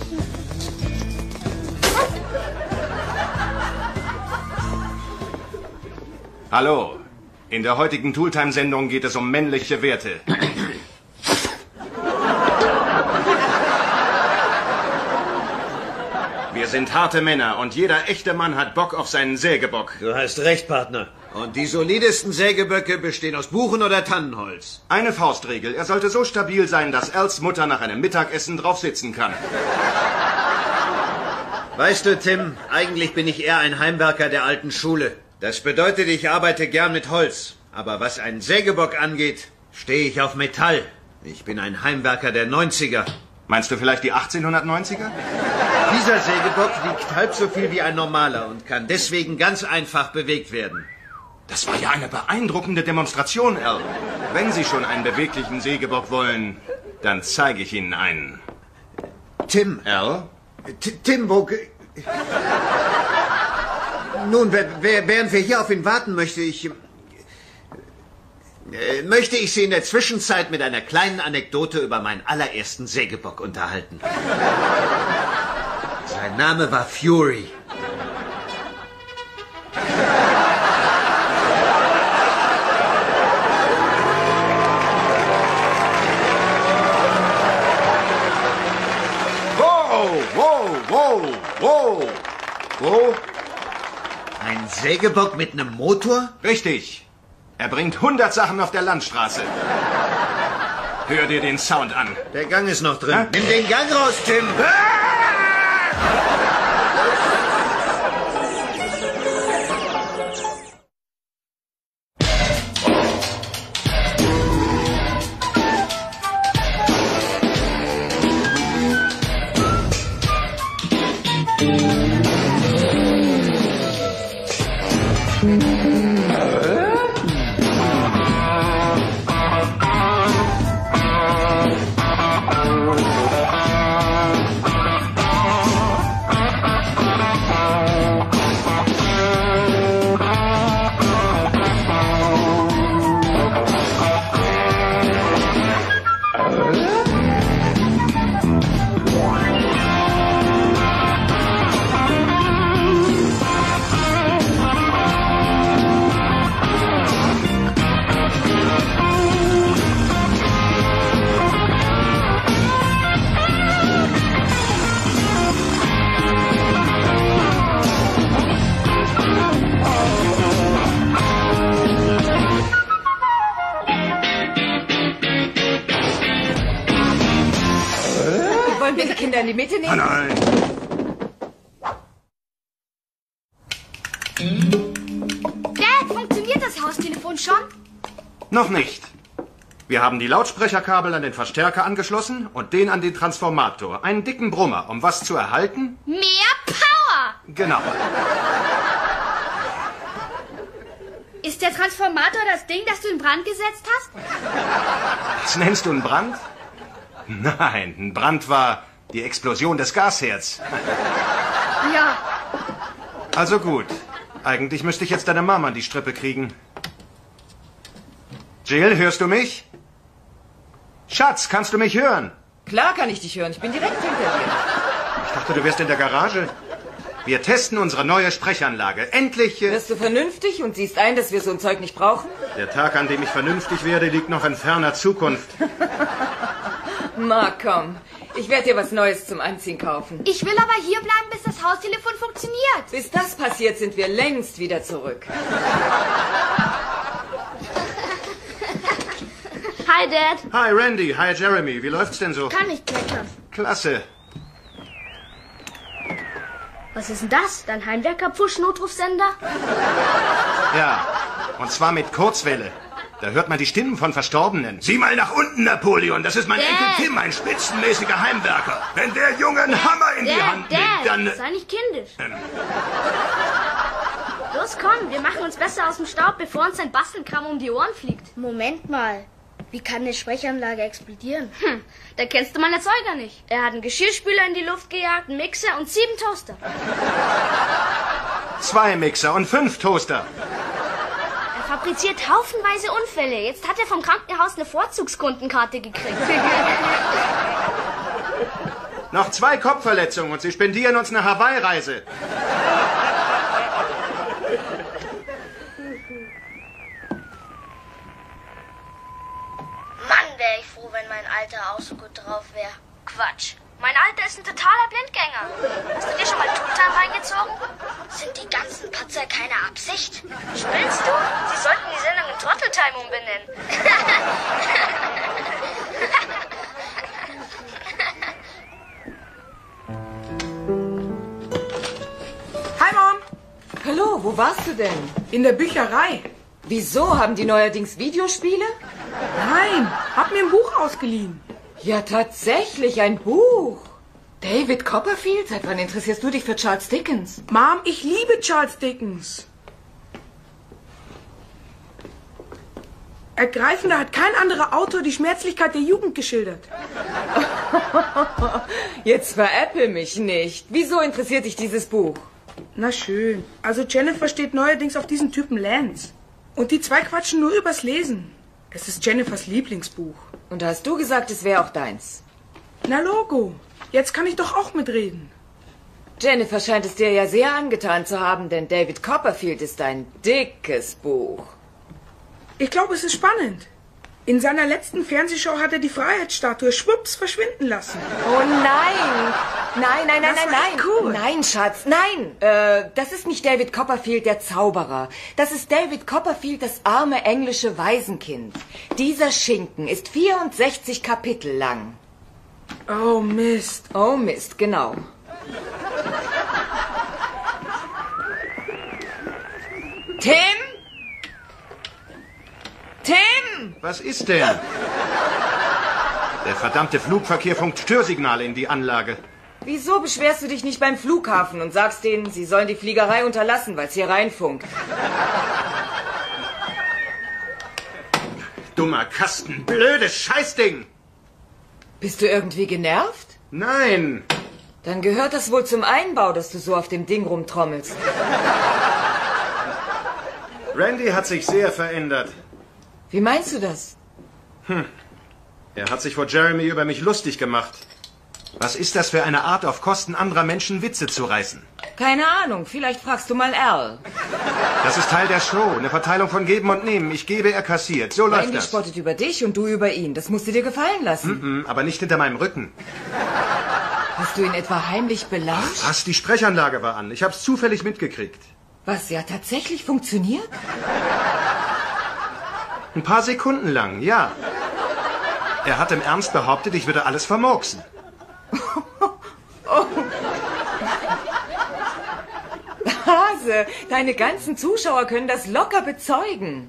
Hallo. In der heutigen Tooltime-Sendung geht es um männliche Werte. Wir sind harte Männer und jeder echte Mann hat Bock auf seinen Sägebock. Du hast recht, Partner. Und die solidesten Sägeböcke bestehen aus Buchen- oder Tannenholz. Eine Faustregel. Er sollte so stabil sein, dass Als Mutter nach einem Mittagessen drauf sitzen kann. Weißt du, Tim, eigentlich bin ich eher ein Heimwerker der alten Schule. Das bedeutet, ich arbeite gern mit Holz. Aber was einen Sägebock angeht, stehe ich auf Metall. Ich bin ein Heimwerker der 90er. Meinst du vielleicht die 1890er? Dieser Sägebock wiegt halb so viel wie ein normaler und kann deswegen ganz einfach bewegt werden. Das war ja eine beeindruckende Demonstration, Al. Wenn Sie schon einen beweglichen Sägebock wollen, dann zeige ich Ihnen einen. Tim. Al? Tim, wo... Nun, während wir hier auf ihn warten, möchte ich Sie in der Zwischenzeit mit einer kleinen Anekdote über meinen allerersten Sägebock unterhalten. Sein Name war Fury. Wow! Wo? Ein Sägebock mit einem Motor? Richtig. Er bringt 100 Sachen auf der Landstraße. Hör dir den Sound an. Der Gang ist noch drin. Nimm den Gang raus, Tim. Wollen wir die Kinder in die Mitte nehmen? Nein. Dad, funktioniert das Haustelefon schon? Noch nicht. Wir haben die Lautsprecherkabel an den Verstärker angeschlossen und den an den Transformator. Einen dicken Brummer, um was zu erhalten? Mehr Power! Genau. Ist der Transformator das Ding, das du in Brand gesetzt hast? Das nennst du einen Brand? Nein, ein Brand war die Explosion des Gasherds. Ja. Also gut. Eigentlich müsste ich jetzt deine Mama an die Strippe kriegen. Jill, hörst du mich? Schatz, kannst du mich hören? Klar kann ich dich hören. Ich bin direkt hinter dir. Ich dachte, du wärst in der Garage. Wir testen unsere neue Sprechanlage. Endlich... Wirst du vernünftig und siehst ein, dass wir so ein Zeug nicht brauchen? Der Tag, an dem ich vernünftig werde, liegt noch in ferner Zukunft. Mark, komm. Ich werde dir was Neues zum Anziehen kaufen. Ich will aber hier bleiben, bis das Haustelefon funktioniert. Bis das passiert, sind wir längst wieder zurück. Hi, Dad. Hi, Randy. Hi, Jeremy. Wie läuft's denn so? Kann nicht klettern. Klasse. Was ist denn das? Dein Heimwerker-Push-Notrufsender? Ja, und zwar mit Kurzwelle. Da hört man die Stimmen von Verstorbenen. Sieh mal nach unten, Napoleon. Das ist mein Enkel Tim, ein spitzenmäßiger Heimwerker. Wenn der Junge einen Hammer in die Hand nimmt, dann... Sei nicht kindisch. Los, komm, wir machen uns besser aus dem Staub, bevor uns ein Bastelkram um die Ohren fliegt. Moment mal. Wie kann eine Sprechanlage explodieren? Da kennst du meinen Erzeuger nicht. Er hat einen Geschirrspüler in die Luft gejagt, einen Mixer und 7 Toaster. 2 Mixer und 5 Toaster. Er fabriziert haufenweise Unfälle. Jetzt hat er vom Krankenhaus eine Vorzugskundenkarte gekriegt. Noch 2 Kopfverletzungen und Sie spendieren uns eine Hawaii-Reise. Mann, wäre ich froh, wenn mein Alter auch so gut drauf wäre. Quatsch. Mein Alter ist ein totaler Blindgänger. Hast du dir schon mal Tooltime reingezogen? Sind die ganzen Patzer keine Absicht? Spinnst du? Sie sollten die Sendung in Trotteltime umbenennen. Hi, Mom. Hallo, wo warst du denn? In der Bücherei. Wieso? Haben die neuerdings Videospiele? Nein, hab mir ein Buch ausgeliehen. Ja, tatsächlich, ein Buch. David Copperfield? Seit wann interessierst du dich für Charles Dickens? Mom, ich liebe Charles Dickens. Ergreifender hat kein anderer Autor die Schmerzlichkeit der Jugend geschildert. Jetzt veräpple mich nicht. Wieso interessiert dich dieses Buch? Na schön. Also Jennifer steht neuerdings auf diesen Typen Lance. Und die 2 quatschen nur übers Lesen. Es ist Jennifers Lieblingsbuch. Und da hast du gesagt, es wäre auch deins. Na Logo, jetzt kann ich doch auch mitreden. Jennifer scheint es dir ja sehr angetan zu haben, denn David Copperfield ist ein dickes Buch. Ich glaube, es ist spannend. In seiner letzten Fernsehshow hat er die Freiheitsstatue schwupps verschwinden lassen. Oh nein! Nein, Das war nein! cool. Nein, Schatz, nein! Das ist nicht David Copperfield, der Zauberer. Das ist David Copperfield, das arme englische Waisenkind. Dieser Schinken ist 64 Kapitel lang. Oh Mist. Oh Mist, genau. Tim? Tim! Was ist denn? Der verdammte Flugverkehr funkt Störsignale in die Anlage. Wieso beschwerst du dich nicht beim Flughafen und sagst denen, sie sollen die Fliegerei unterlassen, weil es hier reinfunkt? Dummer Kasten, blödes Scheißding! Bist du irgendwie genervt? Nein! Dann gehört das wohl zum Einbau, dass du so auf dem Ding rumtrommelst. Randy hat sich sehr verändert. Wie meinst du das? Er hat sich vor Jeremy über mich lustig gemacht. Was ist das für eine Art, auf Kosten anderer Menschen Witze zu reißen? Keine Ahnung, vielleicht fragst du mal Al. Das ist Teil der Show, eine Verteilung von Geben und Nehmen. Ich gebe, er kassiert. So läuft Randy das. spottet über dich und du über ihn. Das musst du dir gefallen lassen. Aber nicht hinter meinem Rücken. Hast du ihn etwa heimlich belauscht? Was? Die Sprechanlage war an. Ich hab's zufällig mitgekriegt. Was, ja tatsächlich funktioniert? Ein paar Sekunden lang, ja. Er hat im Ernst behauptet, ich würde alles vermurksen. Hase, deine ganzen Zuschauer können das locker bezeugen.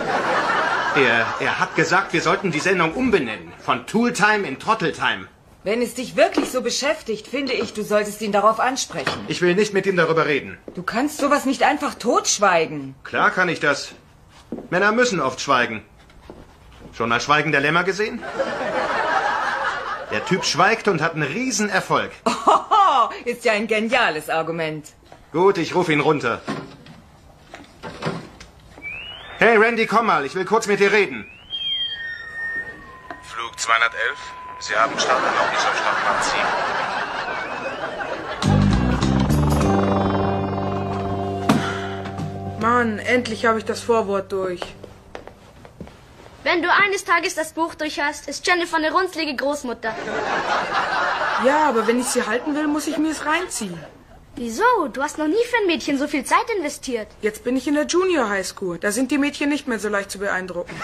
Er hat gesagt, wir sollten die Sendung umbenennen. Von Tooltime in Trotteltime. Wenn es dich wirklich so beschäftigt, finde ich, du solltest ihn darauf ansprechen. Ich will nicht mit ihm darüber reden. Du kannst sowas nicht einfach totschweigen. Klar kann ich das. Männer müssen oft schweigen. Schon mal Schweigen der Lämmer gesehen? Der Typ schweigt und hat einen Riesenerfolg. Hoho, ist ja ein geniales Argument. Gut, ich rufe ihn runter. Hey Randy, komm mal, ich will kurz mit dir reden. Flug 211. Sie haben Starterlaubnis auf Startbahn 7. Mann, endlich habe ich das Vorwort durch. Wenn du eines Tages das Buch durch hast, ist Jennifer eine runzlige Großmutter. Ja, aber wenn ich sie halten will, muss ich mir es reinziehen. Wieso? Du hast noch nie für ein Mädchen so viel Zeit investiert. Jetzt bin ich in der Junior High School. Da sind die Mädchen nicht mehr so leicht zu beeindrucken.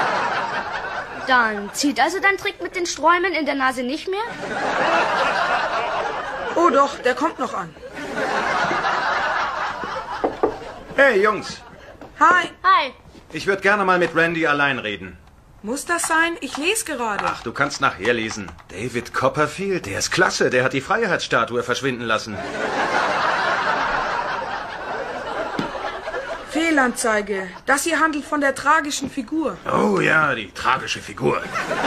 Dann zieht also dein Trick mit den Sträumen in der Nase nicht mehr? Oh doch, der kommt noch an. Hey Jungs, Hi, Hi. ich würde gerne mal mit Randy allein reden. muss das sein? Ich lese gerade. Ach, du kannst nachher lesen. David Copperfield, der ist klasse. Der hat die Freiheitsstatue verschwinden lassen. Fehlanzeige. Das hier handelt von der tragischen Figur. Oh ja, die tragische Figur.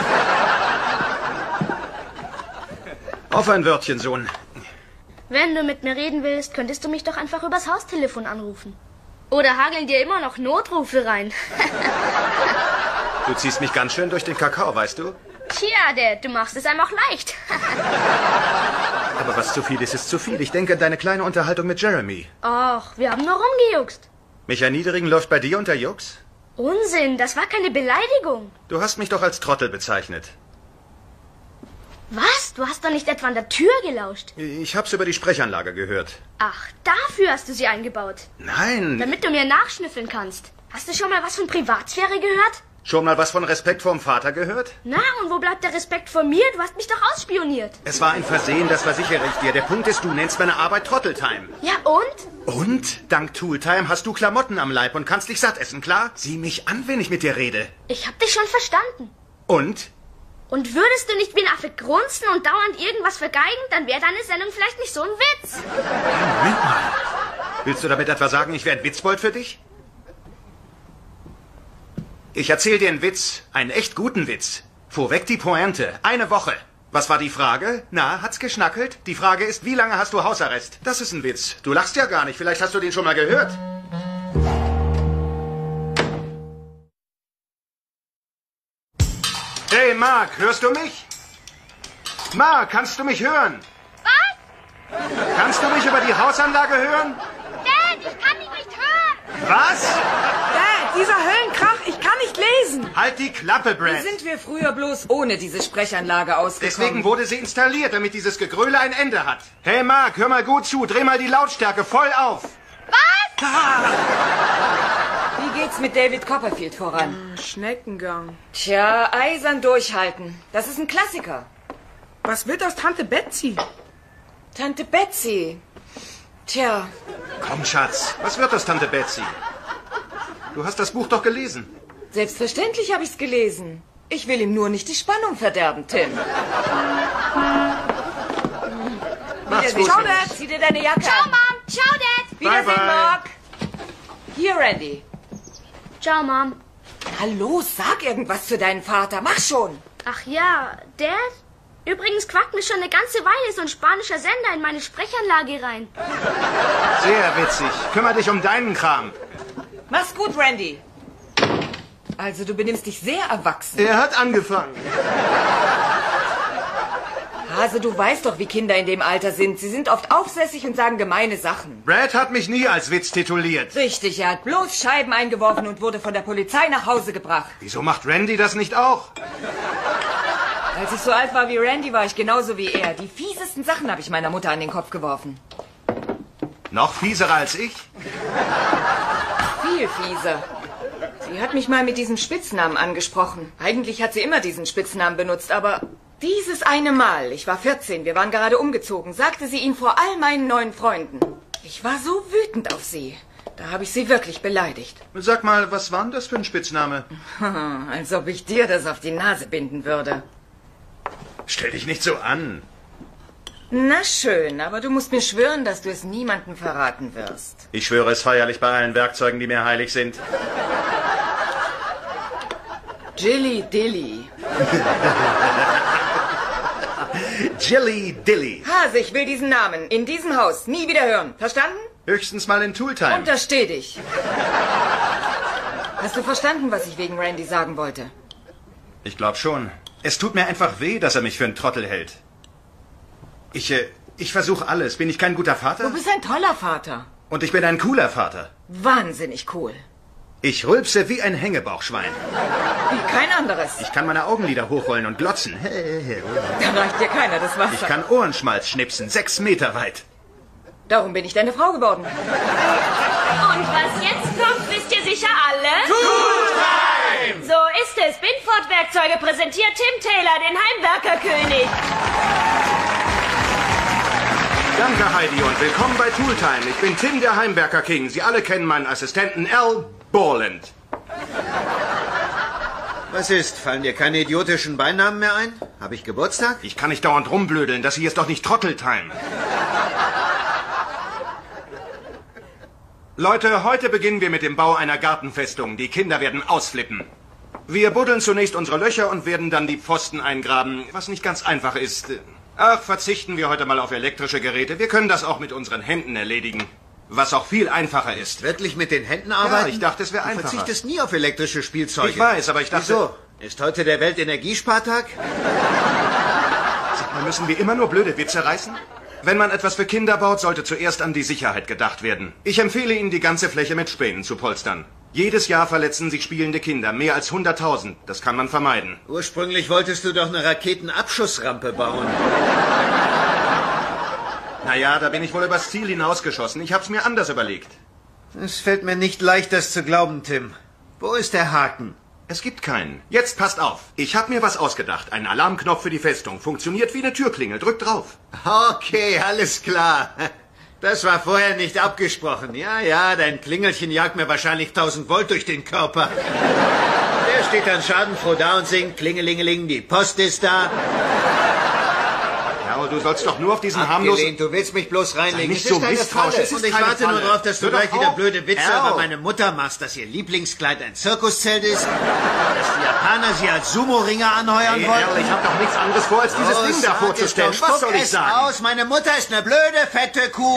Auf ein Wörtchen, Sohn. Wenn du mit mir reden willst, könntest du mich doch einfach übers Haustelefon anrufen. Oder hageln dir immer noch Notrufe rein? Du ziehst mich ganz schön durch den Kakao, weißt du? Tja, Dad, du machst es einem auch leicht. Aber was zu viel ist, ist zu viel. Ich denke an deine kleine Unterhaltung mit Jeremy. Och, wir haben nur rumgejuckst. Mich erniedrigen läuft bei dir unter Jux? Unsinn, das war keine Beleidigung. Du hast mich doch als Trottel bezeichnet. Was? Du hast doch nicht etwa an der Tür gelauscht? Ich hab's über die Sprechanlage gehört. Ach, dafür hast du sie eingebaut. Nein. Damit du mir nachschnüffeln kannst. Hast du schon mal was von Privatsphäre gehört? Schon mal was von Respekt vorm Vater gehört? Na, und wo bleibt der Respekt vor mir? Du hast mich doch ausspioniert. Es war ein Versehen, das versichere ich dir. Der Punkt ist, du nennst meine Arbeit Trotteltime. Ja, und? Und? Dank Tooltime hast du Klamotten am Leib und kannst dich satt essen, klar? Sieh mich an, wenn ich mit dir rede. Ich hab dich schon verstanden. Und? Und würdest du nicht wie ein Affe grunzen und dauernd irgendwas vergeigen, dann wäre deine Sendung vielleicht nicht so ein Witz. Moment mal. Willst du damit etwa sagen, ich wäre ein Witzbold für dich? Ich erzähl dir einen Witz, einen echt guten Witz. Vorweg die Pointe. Eine Woche. Was war die Frage? Na, hat's geschnackelt? Die Frage ist, wie lange hast du Hausarrest? Das ist ein Witz. Du lachst ja gar nicht. Vielleicht hast du den schon mal gehört. Hey, Mark, hörst du mich? Mark, kannst du mich hören? Was? Kannst du mich über die Hausanlage hören? Dad, ich kann dich nicht hören. Was? Dad, dieser Höllenkrach, ich kann nicht lesen. Halt die Klappe, Brad. Wie sind wir früher bloß ohne diese Sprechanlage ausgekommen? Deswegen wurde sie installiert, damit dieses Gegröle ein Ende hat. Hey, Mark, hör mal gut zu. Dreh mal die Lautstärke voll auf. Was? Wie geht's mit David Copperfield voran? Schneckengang. Tja, eisern durchhalten. Das ist ein Klassiker. Was wird aus Tante Betsy? Tante Betsy. Tja, Komm, Schatz. Was wird das, Tante Betsy? Du hast das Buch doch gelesen. selbstverständlich habe ich's gelesen. Ich will ihm nur nicht die Spannung verderben, Tim. Mach's Wiedersehen. gut. Ciao, Dad. Zieh dir deine Jacke Ciao, an. Mom. Ciao, Dad. Wiedersehen, Bye, bye. Mark. Hier, Randy. Ciao, Mom. Hallo, sag irgendwas zu deinem Vater. Mach schon. Ach ja, Dad? Übrigens quackt mir schon eine ganze Weile so ein spanischer Sender in meine Sprechanlage rein. Sehr witzig. Kümmer dich um deinen Kram. Mach's gut, Randy. Also, du benimmst dich sehr erwachsen. Er hat angefangen. Hase, du weißt doch, wie Kinder in dem Alter sind. Sie sind oft aufsässig und sagen gemeine Sachen. Brad hat mich nie als Witz tituliert. Richtig, er hat bloß Scheiben eingeworfen und wurde von der Polizei nach Hause gebracht. Wieso macht Randy das nicht auch? Als ich so alt war wie Randy, war ich genauso wie er. Die fiesesten Sachen habe ich meiner Mutter an den Kopf geworfen. Noch fieserer als ich? Viel fieser. Sie hat mich mal mit diesem Spitznamen angesprochen. Eigentlich hat sie immer diesen Spitznamen benutzt, aber dieses eine Mal, ich war 14, wir waren gerade umgezogen, sagte sie ihn vor all meinen neuen Freunden. Ich war so wütend auf sie. Da habe ich sie wirklich beleidigt. Sag mal, was war denn das für ein Spitzname? Als ob ich dir das auf die Nase binden würde. Stell dich nicht so an. Na schön, aber du musst mir schwören, dass du es niemandem verraten wirst. Ich schwöre es feierlich bei allen Werkzeugen, die mir heilig sind. Jilly Dilly. Jilly Dilly. Hase, ich will diesen Namen in diesem Haus nie wieder hören. Verstanden? Höchstens mal in Tooltime. Untersteh dich. Hast du verstanden, was ich wegen Randy sagen wollte? Ich glaube schon. Es tut mir einfach weh, dass er mich für einen Trottel hält. Ich versuche alles. Bin ich kein guter Vater? Du bist ein toller Vater. Und ich bin ein cooler Vater. Wahnsinnig cool. Ich rülpse wie ein Hängebauchschwein. Wie kein anderes. Ich kann meine Augenlider hochrollen und glotzen. Da reicht dir keiner das Wasser. Ich kann Ohrenschmalz schnipsen, 6 Meter weit. Darum bin ich deine Frau geworden. Und was jetzt kommt, wisst ihr sicher alle? Tooltime! So ist es. Binford Werkzeuge präsentiert Tim Taylor, den Heimwerkerkönig. Danke, Heidi, und willkommen bei Tooltime. Ich bin Tim, der Heimwerker King. Sie alle kennen meinen Assistenten Al Borland. Was ist? Fallen dir keine idiotischen Beinamen mehr ein? Habe ich Geburtstag? Ich kann nicht dauernd rumblödeln. Das hier ist doch nicht Trotteltime. Leute, heute beginnen wir mit dem Bau einer Gartenfestung. Die Kinder werden ausflippen. Wir buddeln zunächst unsere Löcher und werden dann die Pfosten eingraben, was nicht ganz einfach ist. Ach, verzichten wir heute mal auf elektrische Geräte. Wir können das auch mit unseren Händen erledigen. Was auch viel einfacher ist. Wirklich mit den Händen arbeiten? Ja, ich dachte, es wäre einfacher. Du verzichtest nie auf elektrische Spielzeuge. Ich weiß, aber ich dachte... Wieso? Ist heute der Weltenergiespartag? Sag mal, müssen wir immer nur blöde Witze reißen? Wenn man etwas für Kinder baut, sollte zuerst an die Sicherheit gedacht werden. Ich empfehle Ihnen, die ganze Fläche mit Spänen zu polstern. Jedes Jahr verletzen sich spielende Kinder, mehr als 100.000. Das kann man vermeiden. Ursprünglich wolltest du doch eine Raketenabschussrampe bauen. Naja, da bin ich wohl übers Ziel hinausgeschossen. Ich hab's mir anders überlegt. Es fällt mir nicht leicht, das zu glauben, Tim. Wo ist der Haken? Es gibt keinen. Jetzt passt auf. Ich hab mir was ausgedacht. Ein Alarmknopf für die Festung. Funktioniert wie eine Türklingel. Drückt drauf. Okay, alles klar. Das war vorher nicht abgesprochen. Ja, dein Klingelchen jagt mir wahrscheinlich 1000 Volt durch den Körper. Der steht dann schadenfroh da und singt Klingelingeling, die Post ist da. Ja, aber du sollst doch nur auf diesen harmlosen... Du willst mich bloß reinlegen. Nicht so misstrauisch. Und ich warte nur darauf, dass du gleich wieder blöde Witze über meine Mutter machst, dass ihr Lieblingskleid ein Zirkuszelt ist, dass die Japaner sie als Sumo-Ringer anheuern wollen. Ich hab doch nichts anderes vor, als dieses Ding da vorzustellen. Was soll ich sagen? Aus. Meine Mutter ist eine blöde, fette Kuh.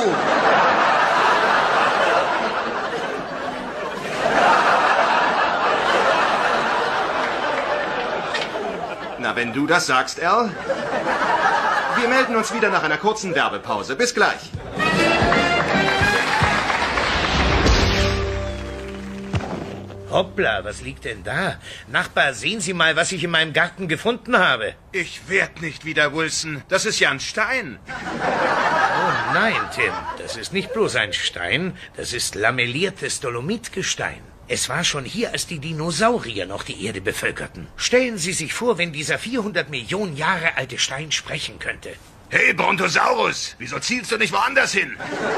Na, wenn du das sagst, Al. Wir melden uns wieder nach einer kurzen Werbepause. Bis gleich. Hoppla, was liegt denn da? Nachbar, sehen Sie mal, was ich in meinem Garten gefunden habe. Ich werd nicht wieder, Wilson. Das ist ja ein Stein. Oh nein, Tim, das ist nicht bloß ein Stein, das ist lamelliertes Dolomitgestein. Es war schon hier, als die Dinosaurier noch die Erde bevölkerten. Stellen Sie sich vor, wenn dieser 400 Millionen Jahre alte Stein sprechen könnte. Hey, Brontosaurus, wieso zielst du nicht woanders hin?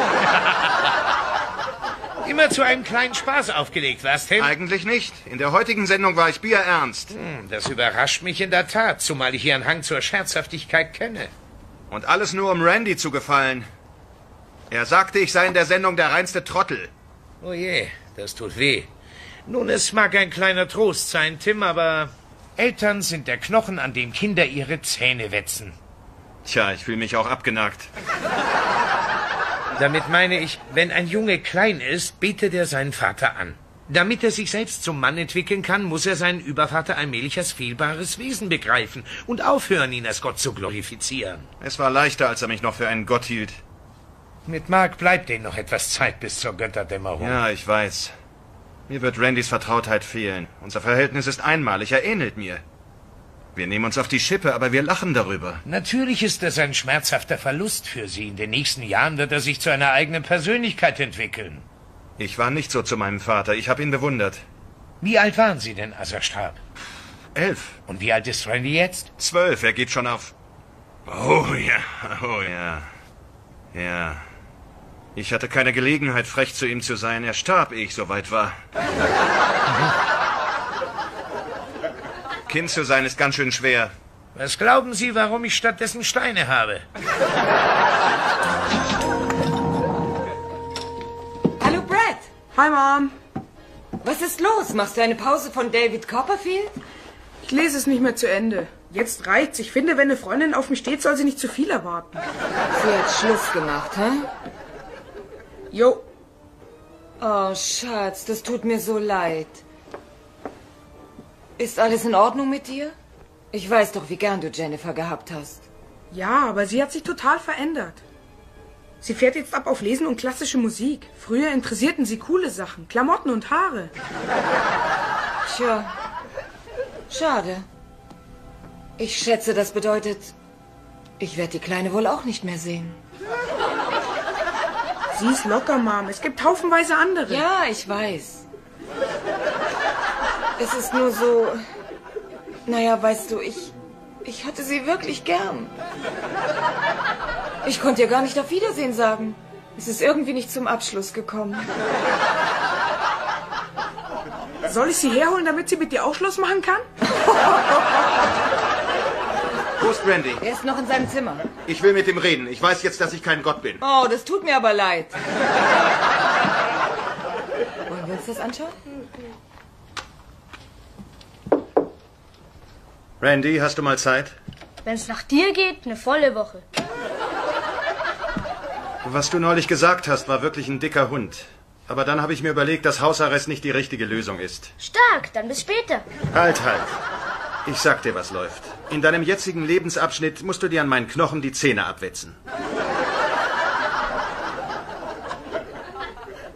Immer zu einem kleinen Spaß aufgelegt, was, Tim? Eigentlich nicht. In der heutigen Sendung war ich bierernst. Das überrascht mich in der Tat, zumal ich Ihren Hang zur Scherzhaftigkeit kenne. Und alles nur, um Randy zu gefallen. Er sagte, ich sei in der Sendung der reinste Trottel. Oh je, das tut weh. Nun, es mag ein kleiner Trost sein, Tim, aber Eltern sind der Knochen, an dem Kinder ihre Zähne wetzen. Tja, ich fühle mich auch abgenagt. Damit meine ich, wenn ein Junge klein ist, betet er seinen Vater an. Damit er sich selbst zum Mann entwickeln kann, muss er seinen Übervater allmählich als fehlbares Wesen begreifen und aufhören, ihn als Gott zu glorifizieren. Es war leichter, als er mich noch für einen Gott hielt. Mit Mark bleibt denen noch etwas Zeit bis zur Götterdämmerung. Ja, ich weiß. Mir wird Randys Vertrautheit fehlen. Unser Verhältnis ist einmalig, er ähnelt mir. Wir nehmen uns auf die Schippe, aber wir lachen darüber. Natürlich ist das ein schmerzhafter Verlust für Sie. In den nächsten Jahren wird er sich zu einer eigenen Persönlichkeit entwickeln. Ich war nicht so zu meinem Vater. Ich habe ihn bewundert. Wie alt waren Sie denn, als er starb? 11. Und wie alt ist Randy jetzt? 12. Er geht schon auf... Oh ja. Ja. Ich hatte keine Gelegenheit, frech zu ihm zu sein. Er starb, ehe ich soweit war. Kind zu sein ist ganz schön schwer. Was glauben Sie, warum ich stattdessen Steine habe? Hallo, Brad. Hi, Mom. Was ist los? Machst du eine Pause von David Copperfield? Ich lese es nicht mehr zu Ende. Jetzt reicht's. Ich finde, wenn eine Freundin auf mich steht, soll sie nicht zu viel erwarten. Sie hat Schluss gemacht, hä? Jo. Oh, Schatz, das tut mir so leid. Ist alles in Ordnung mit dir? Ich weiß doch, wie gern du Jennifer gehabt hast. Ja, aber sie hat sich total verändert. Sie fährt jetzt ab auf Lesen und klassische Musik. Früher interessierten sie coole Sachen, Klamotten und Haare. Tja, schade. Ich schätze, das bedeutet, ich werde die Kleine wohl auch nicht mehr sehen. Sie ist locker, Mom. Es gibt haufenweise andere. Ja, ich weiß. Es ist nur so... Naja, weißt du, ich hatte sie wirklich gern. Ich konnte ihr gar nicht auf Wiedersehen sagen. Es ist irgendwie nicht zum Abschluss gekommen. Soll ich sie herholen, damit sie mit dir auch Schluss machen kann? Wo ist Randy? Er ist noch in seinem Zimmer. Ich will mit ihm reden. Ich weiß jetzt, dass ich kein Gott bin. Oh, das tut mir aber leid. Wollen wir uns das anschauen? Randy, hast du mal Zeit? Wenn es nach dir geht, eine volle Woche. Was du neulich gesagt hast, war wirklich ein dicker Hund. Aber dann habe ich mir überlegt, dass Hausarrest nicht die richtige Lösung ist. Stark, dann bis später. Halt. Ich sag dir, was läuft. In deinem jetzigen Lebensabschnitt musst du dir an meinen Knochen die Zähne abwetzen.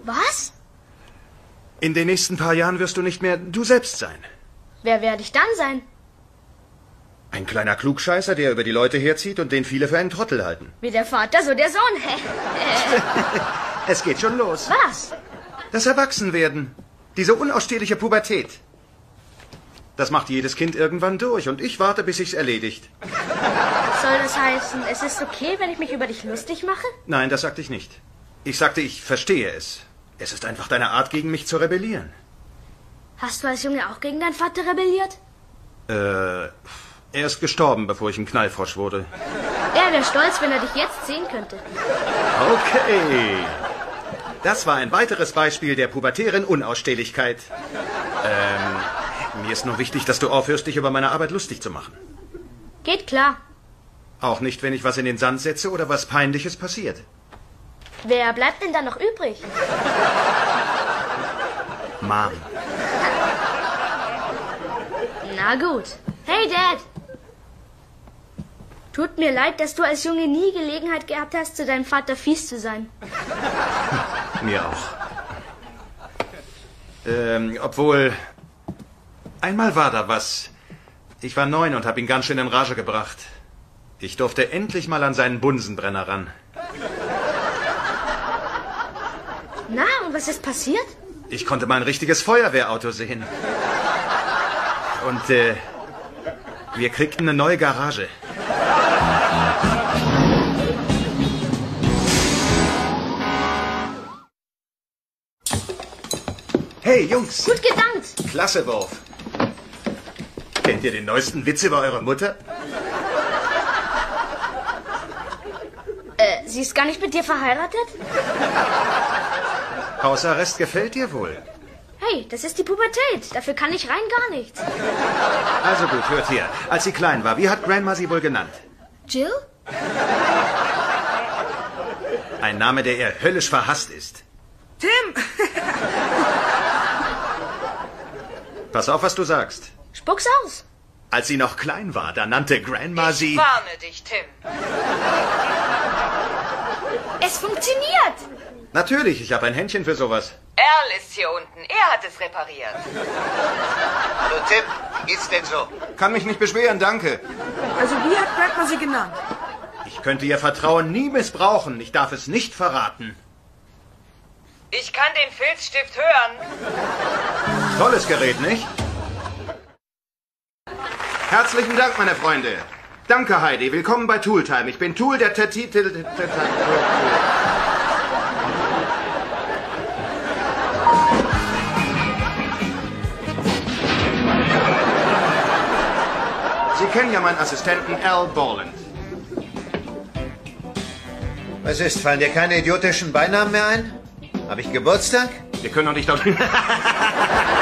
Was? In den nächsten paar Jahren wirst du nicht mehr du selbst sein. Wer werde ich dann sein? Ein kleiner Klugscheißer, der über die Leute herzieht und den viele für einen Trottel halten. Wie der Vater, so der Sohn. Es geht schon los. Was? Das Erwachsenwerden. Diese unausstehliche Pubertät. Das macht jedes Kind irgendwann durch und ich warte, bis sich's erledigt. Soll das heißen, es ist okay, wenn ich mich über dich lustig mache? Nein, das sagte ich nicht. Ich sagte, ich verstehe es. Es ist einfach deine Art, gegen mich zu rebellieren. Hast du als Junge auch gegen deinen Vater rebelliert? Er ist gestorben, bevor ich ein Knallfrosch wurde. Er wäre stolz, wenn er dich jetzt sehen könnte. Okay. Das war ein weiteres Beispiel der pubertären Unausstehlichkeit. Mir ist nur wichtig, dass du aufhörst, dich über meine Arbeit lustig zu machen. Geht klar. Auch nicht, wenn ich was in den Sand setze oder was Peinliches passiert. Wer bleibt denn dann noch übrig? Mom. Na gut. Hey, Dad. Tut mir leid, dass du als Junge nie Gelegenheit gehabt hast, zu deinem Vater fies zu sein. Mir auch. Obwohl... Einmal war da was. Ich war 9 und habe ihn ganz schön in Rage gebracht. Ich durfte endlich mal an seinen Bunsenbrenner ran. Na, und was ist passiert? Ich konnte mal ein richtiges Feuerwehrauto sehen. Und wir kriegten eine neue Garage. Hey, Jungs. Gut gedankt. Klasse Wurf. Kennt ihr den neuesten Witz über eure Mutter? Sie ist gar nicht mit dir verheiratet? Hausarrest gefällt dir wohl. Hey, das ist die Pubertät. Dafür kann ich rein gar nichts. Also gut, hört her. Als sie klein war, wie hat Grandma sie wohl genannt? Jill? Ein Name, der ihr höllisch verhasst ist. Tim! Pass auf, was du sagst. Spuck's aus. Als sie noch klein war, da nannte Grandma sie... Ich warne dich, Tim. Es funktioniert. Natürlich, ich habe ein Händchen für sowas. Earl ist hier unten. Er hat es repariert. Hallo Tim, wie geht's denn so? Kann mich nicht beschweren, danke. Also wie hat Grandma sie genannt? Ich könnte ihr Vertrauen nie missbrauchen. Ich darf es nicht verraten. Ich kann den Filzstift hören. Tolles Gerät, nicht? Herzlichen Dank, meine Freunde. Danke, Heidi. Willkommen bei Tooltime. Ich bin Tool, der Titel... Sie kennen ja meinen Assistenten Al Borland. Was ist, fallen dir keine idiotischen Beinamen mehr ein? Habe ich Geburtstag? Wir können doch nicht...